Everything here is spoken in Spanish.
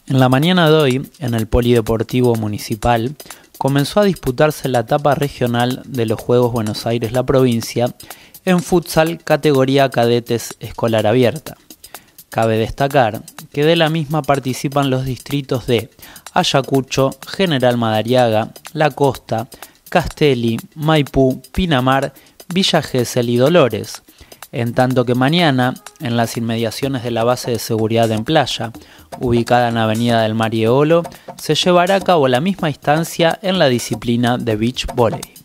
En la mañana de hoy, en el Polideportivo Municipal, comenzó a disputarse la etapa regional de los Juegos Buenos Aires-La Provincia en futsal categoría cadetes escolar abierta. Cabe destacar que de la misma participan los distritos de Ayacucho, General Madariaga, La Costa, Castelli, Maipú, Pinamar, Villa Gesell y Dolores, en tanto que mañana, en las inmediaciones de la base de seguridad en Playa, ubicada en Avenida del Mar y Eolo, se llevará a cabo la misma instancia en la disciplina de beach volley.